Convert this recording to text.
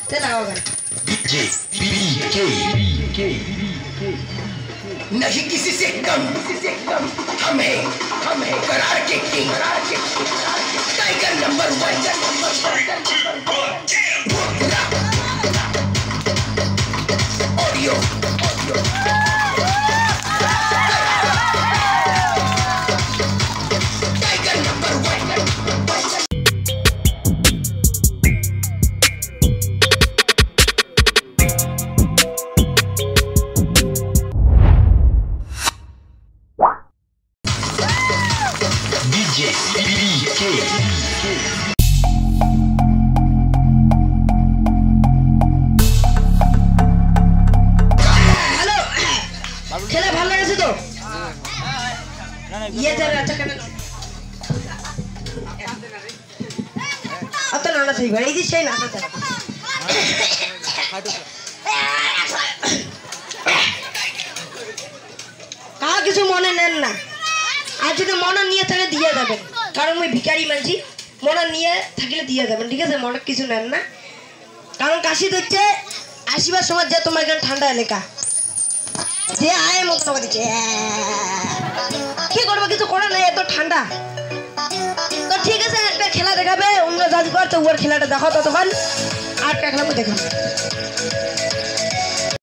चला होगा नहीं किसी से कम हम है करार के king tiger number 1 audio tiger number 1 खेला ভালো লাগছে তো ये जरा अच्छा करना अब तो ना सही भाई जी सही ना था कहा কিছু মনে নেন না আজ যদি মনে নিয়ে থাকে দিয়ে যাবেন কারণ মই ভিখারি মানছি মনে নিয়ে থাকলে দিয়ে যাবেন ঠিক আছে মনে কিছু নেন না কারণ কাশি হচ্ছে আসিবার সময় যে তোমার এখানে ঠান্ডা এলাকা যে আয় মত টাকা দিচ্ছে কি করবো কিছু করার নাই এত ঠান্ডা তো ঠিক আছে একটা খেলা দেখাবে অন্য জাদুঘর তো ওর খেলাটা দেখো ততক্ষণ আর একটা খেলা দেখাবে